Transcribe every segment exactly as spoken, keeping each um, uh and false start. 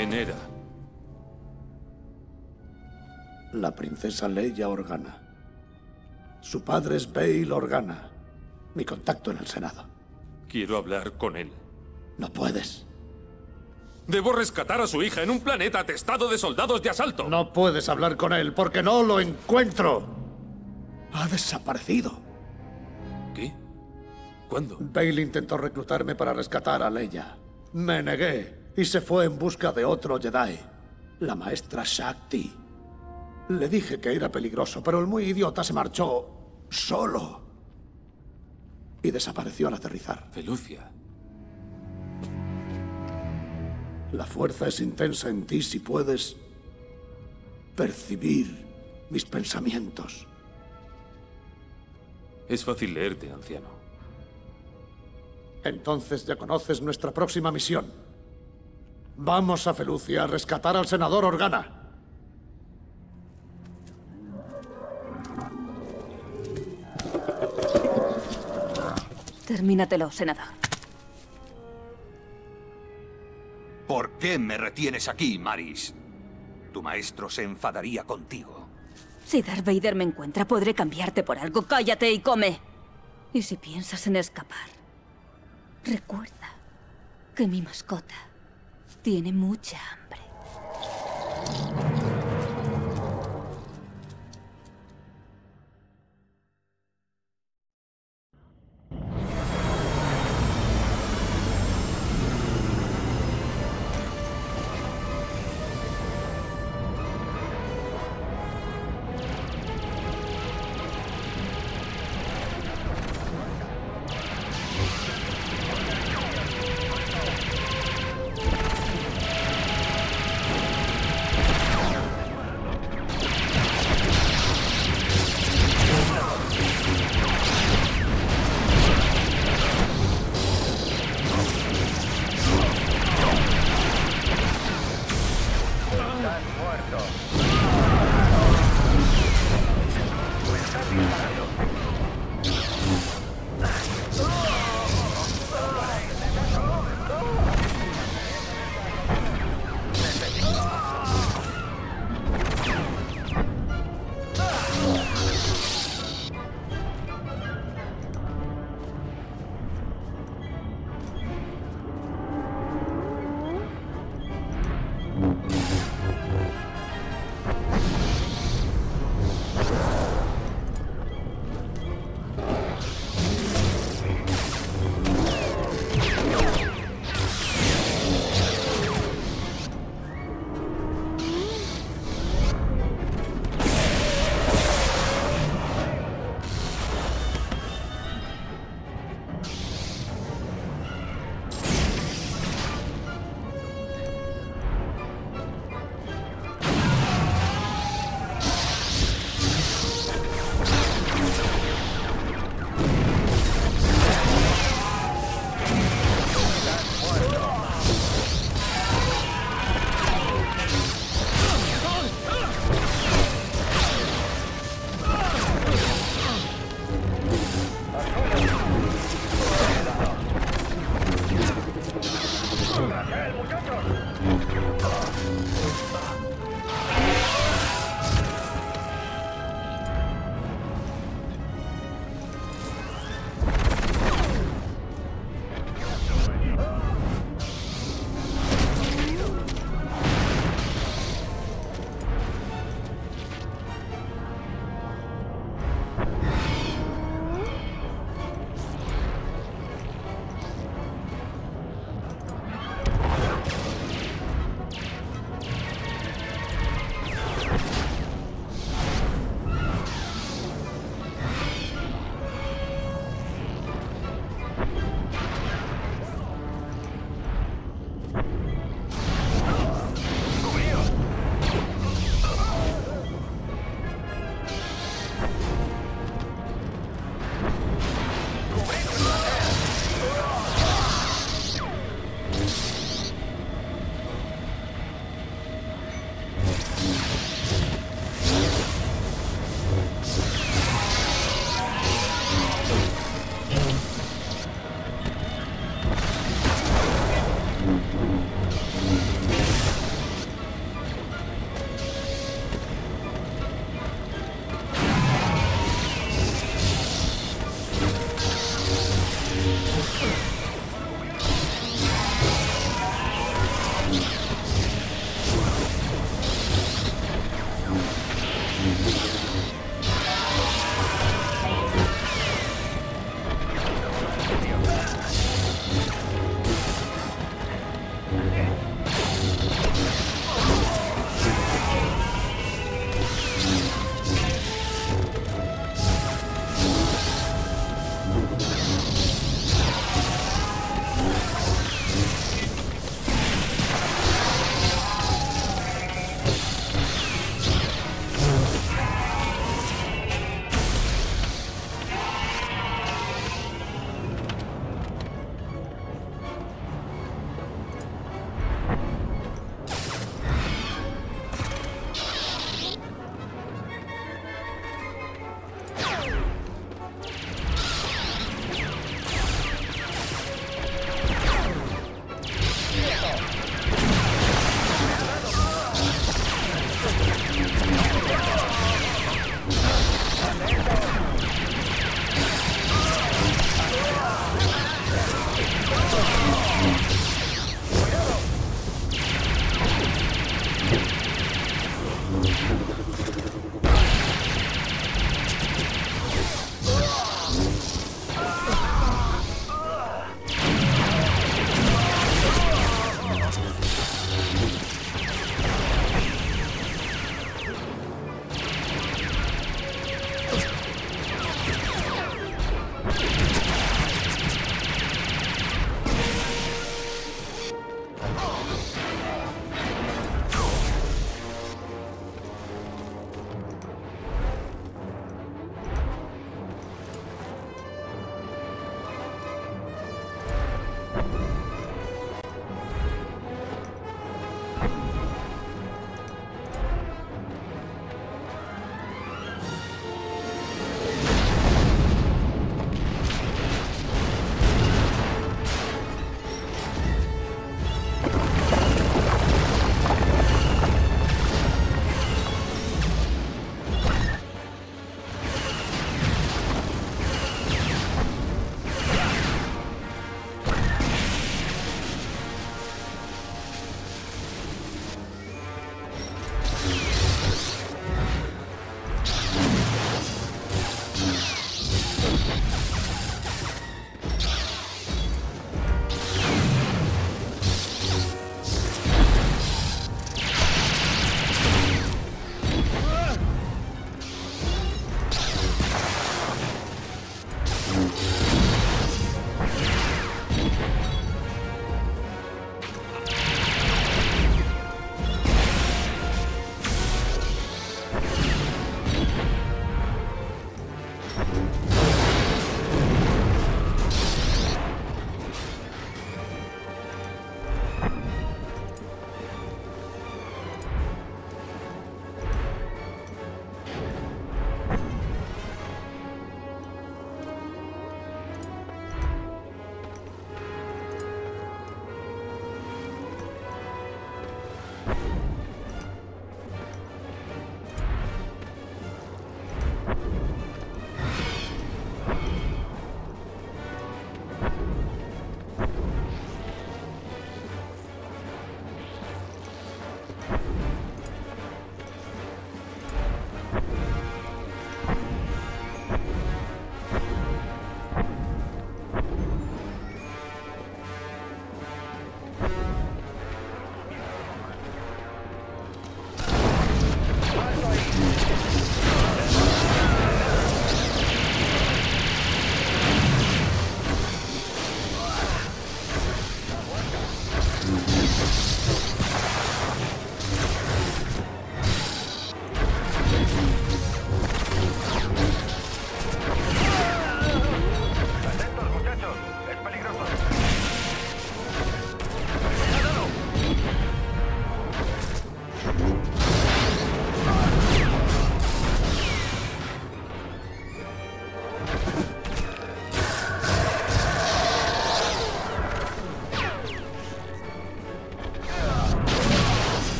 ¿Quién era? La princesa Leia Organa. Su padre es Bail Organa, mi contacto en el Senado. Quiero hablar con él. No puedes. Debo rescatar a su hija en un planeta atestado de soldados de asalto. No puedes hablar con él porque no lo encuentro. Ha desaparecido. ¿Qué? ¿Cuándo? Bail intentó reclutarme para rescatar a Leia. Me negué y se fue en busca de otro Jedi, la maestra Shakti. Le dije que era peligroso, pero el muy idiota se marchó solo y desapareció al aterrizar. Felucia. La fuerza es intensa en ti si puedes percibir mis pensamientos. Es fácil leerte, anciano. Entonces ya conoces nuestra próxima misión. Vamos a Felucia a rescatar al senador Organa. Termínatelo, senador. ¿Por qué me retienes aquí, Maris? Tu maestro se enfadaría contigo. Si Darth Vader me encuentra, podré cambiarte por algo. ¡Cállate y come! Y si piensas en escapar, recuerda que mi mascota tiene mucha hambre.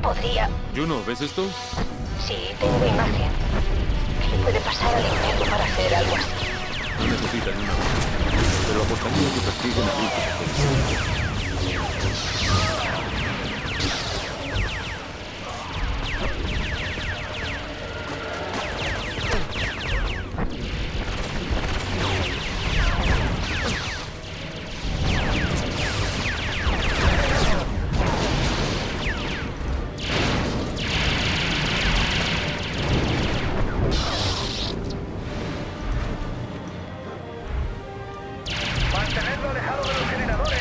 podría... Juno, ¿ves esto? Sí, tengo imagen. ¿Qué le puede pasar al invierno para hacer algo así? No necesitan una vez. Pero apostaría que persiguen a Luke. Mantenerlo alejado de los generadores.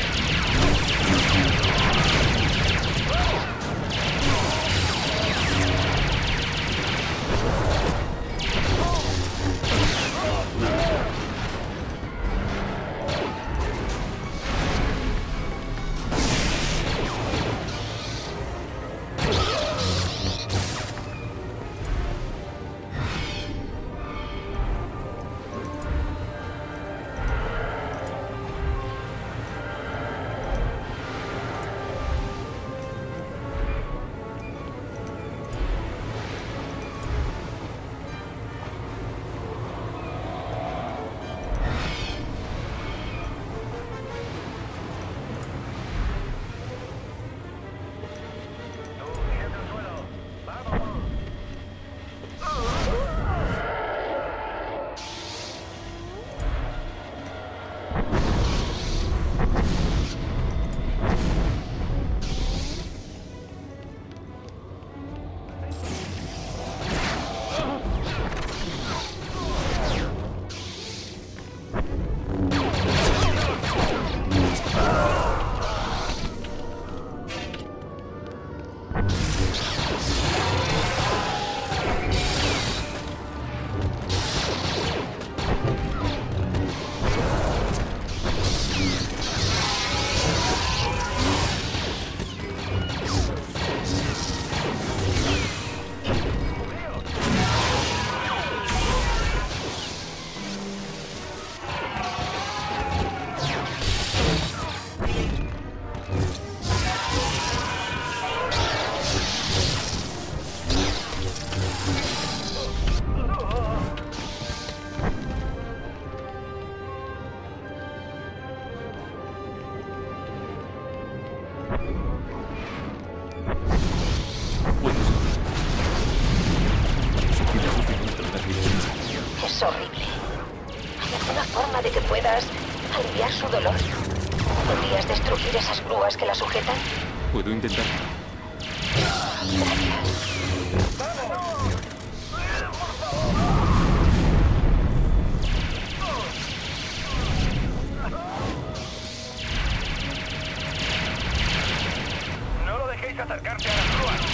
Es horrible. ¿Hay alguna forma de que puedas aliviar su dolor? ¿Podrías destruir esas grúas que la sujetan? Puedo intentar. No lo dejéis acercarse a las grúas.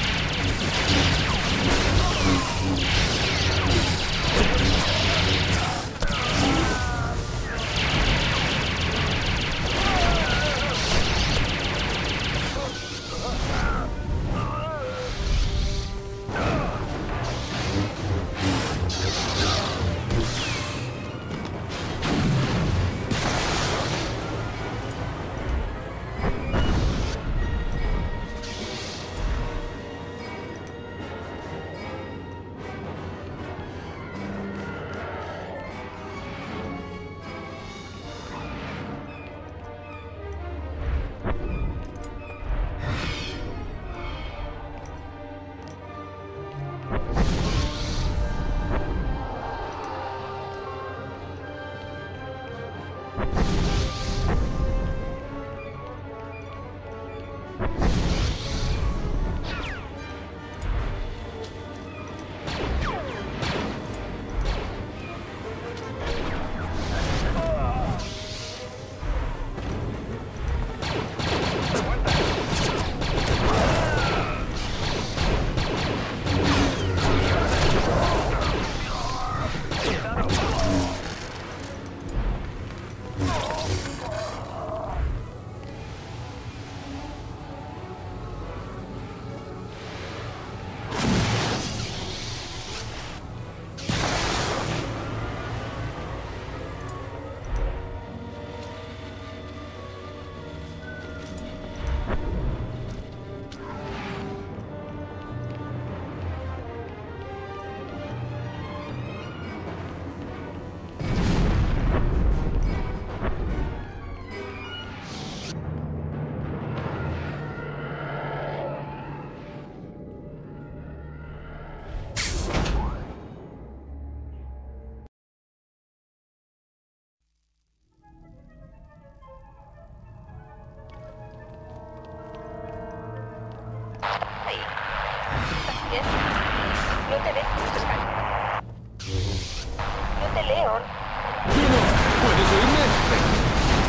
ahí. ¿Estás bien? No te dejes, Sky. No te leo. ¡Cielo! ¿Puedes oírme?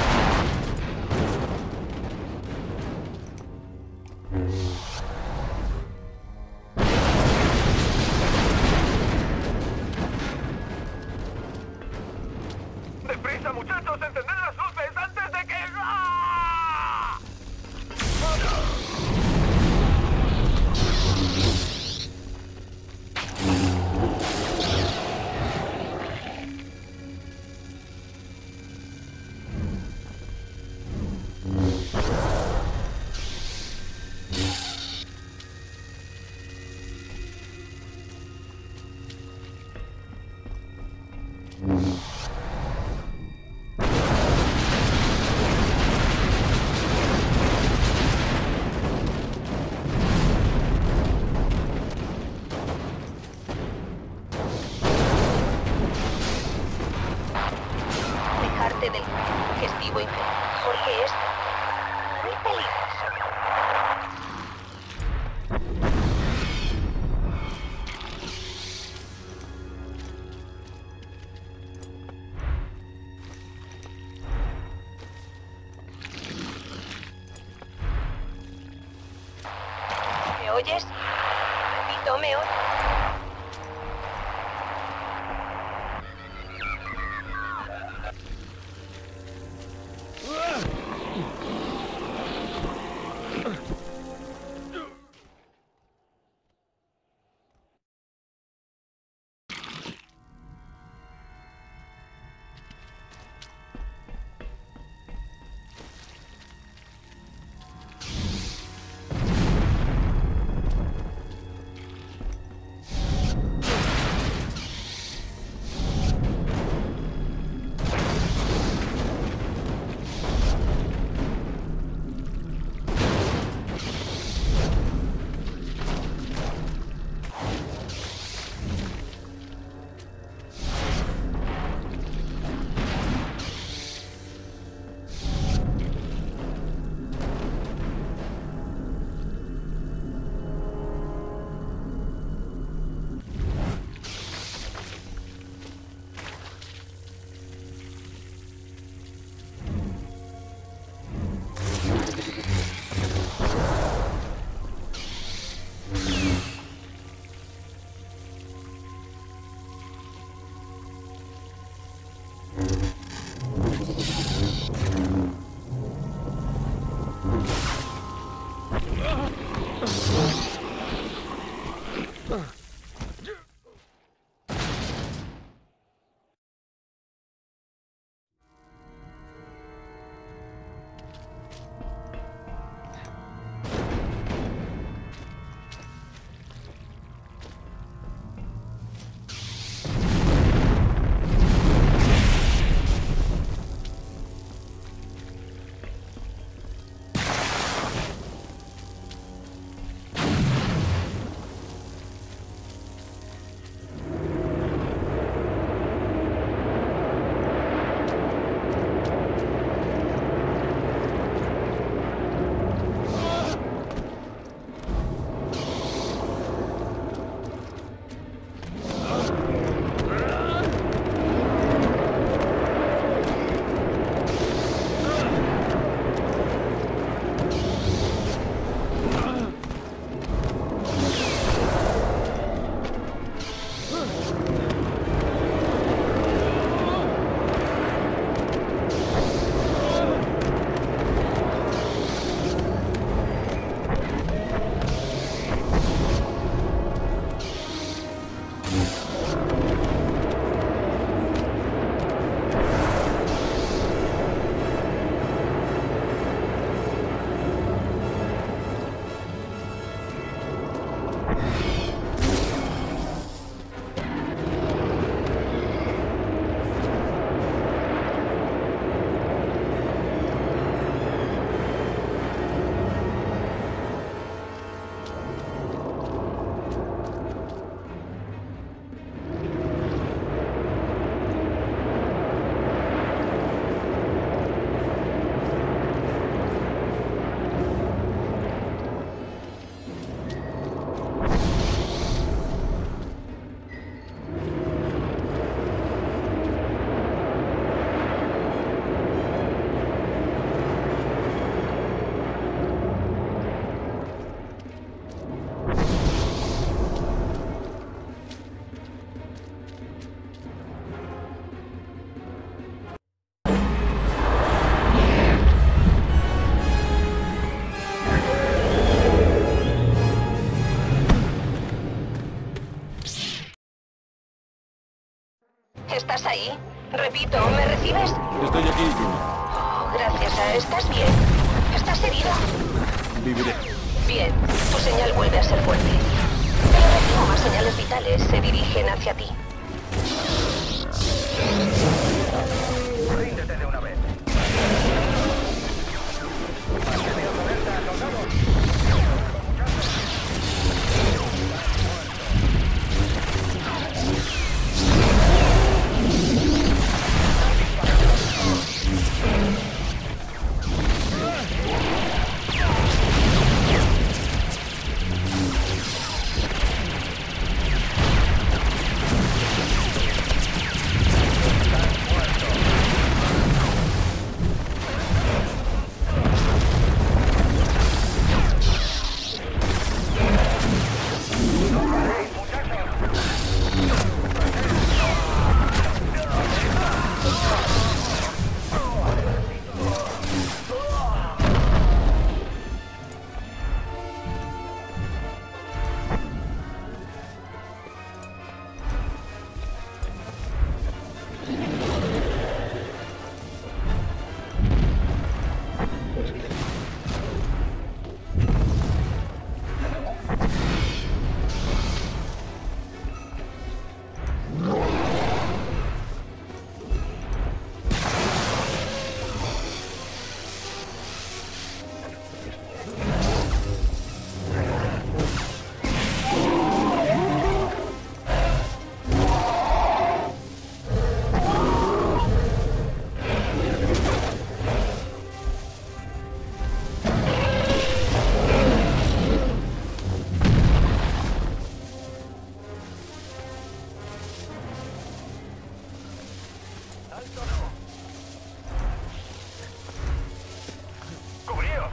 ¡Deprisa, muchachos! ¡Encended las luces antes de que... ¡Ah! Dejarte del digestivo inferior, porque es muy peligroso. ¿Me oyes? Repito, ¿me oyes? ahí? Repito, ¿me recibes? Estoy aquí, Juno. Oh, gracias a... ¿Estás bien? ¿Estás herido? Viviré. Bien, tu señal vuelve a ser fuerte. Pero recibo más señales vitales. Se dirigen hacia ti. Ríndete de una vez. Manteneos alerta, soldados. ¡Cubríos!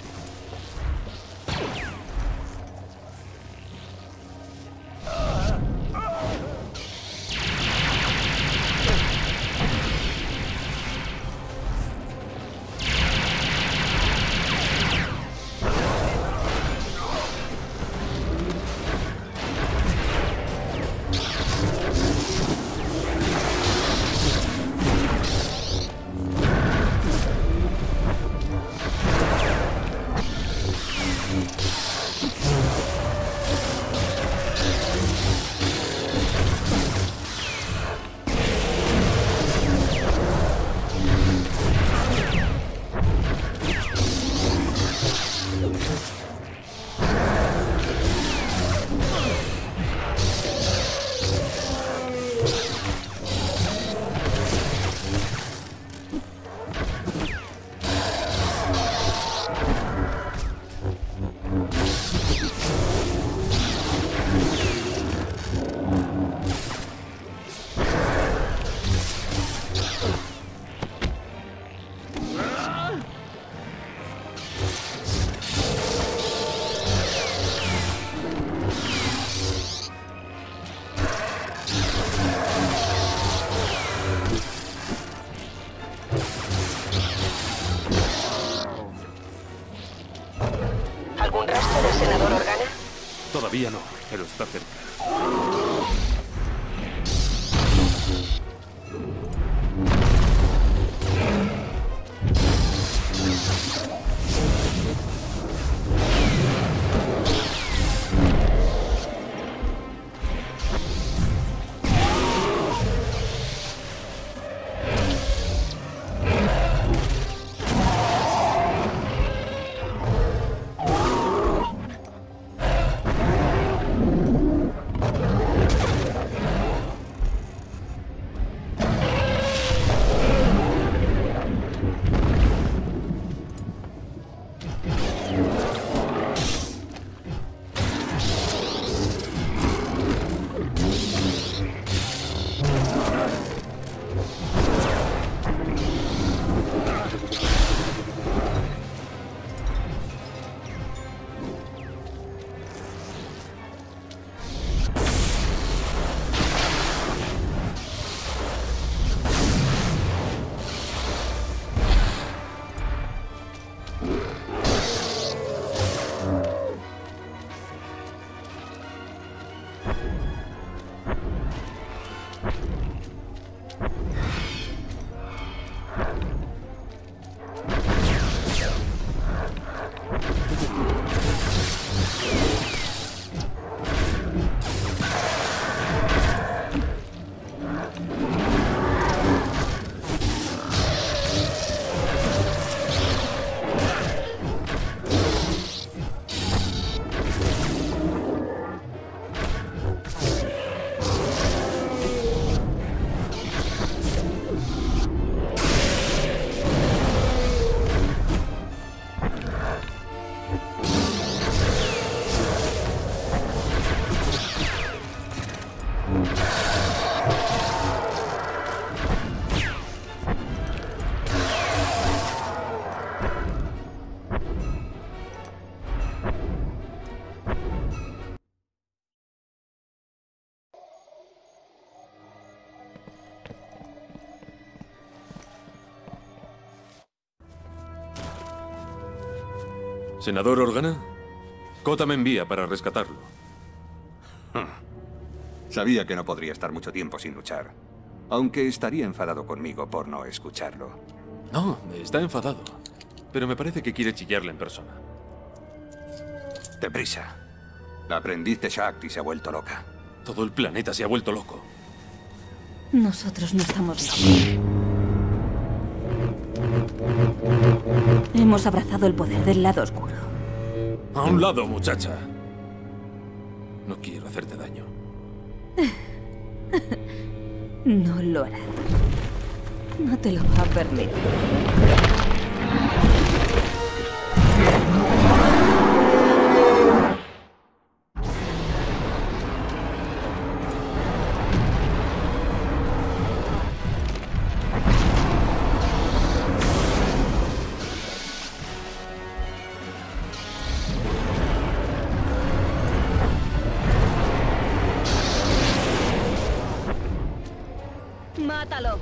¿Algún rastro del senador Organa? Todavía no, pero está cerca. Senador Organa, Kota me envía para rescatarlo. Sabía que no podría estar mucho tiempo sin luchar. Aunque estaría enfadado conmigo por no escucharlo. No, está enfadado. Pero me parece que quiere chillarle en persona. Deprisa. La aprendiz de Shakti se ha vuelto loca. Todo el planeta se ha vuelto loco. Nosotros no estamos locos. Hemos abrazado el poder del lado oscuro. A un lado, muchacha. No quiero hacerte daño. No lo hará. No te lo va a permitir. ¡Mátalo!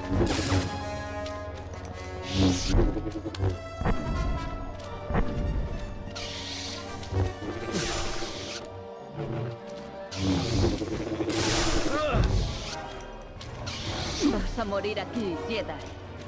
Vas a morir aquí, Jedi.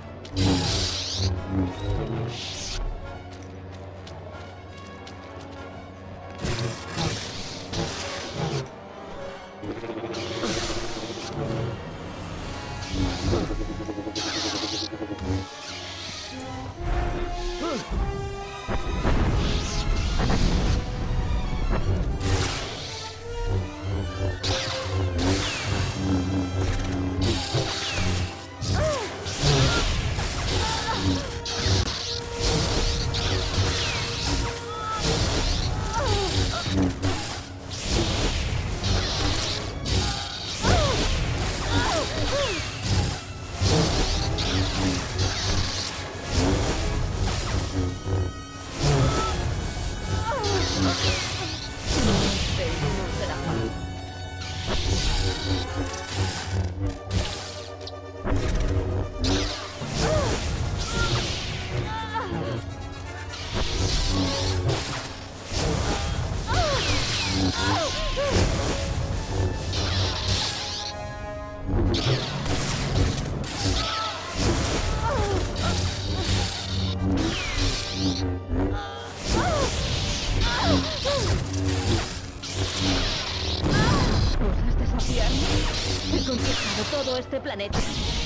¿Osas desafiarme? He conquistado todo este planeta.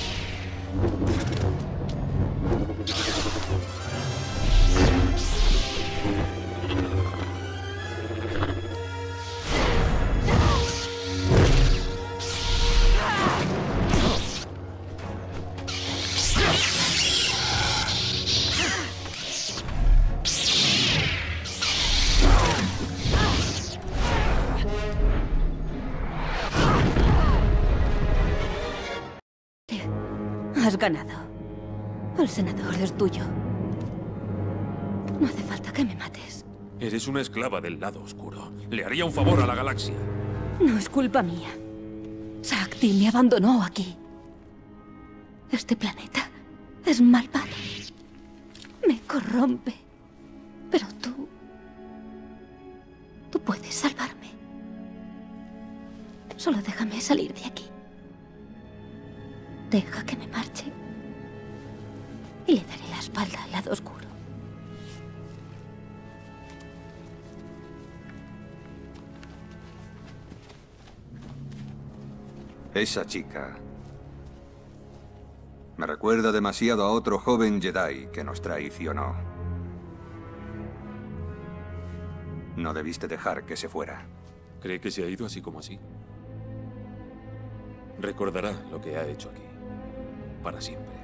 Has ganado. El senador es tuyo. No hace falta que me mates. Eres una esclava del lado oscuro. Le haría un favor a la galaxia. No es culpa mía. Shakti me abandonó aquí. Este planeta es malvado. Me corrompe. Pero tú... Tú puedes salvarme. Solo déjame salir de aquí. Deja que me marche. Y le daré la espalda al lado oscuro. Esa chica me recuerda demasiado a otro joven Jedi que nos traicionó. No debiste dejar que se fuera. ¿Cree que se ha ido así como así? Recordará lo que ha hecho aquí. Para siempre.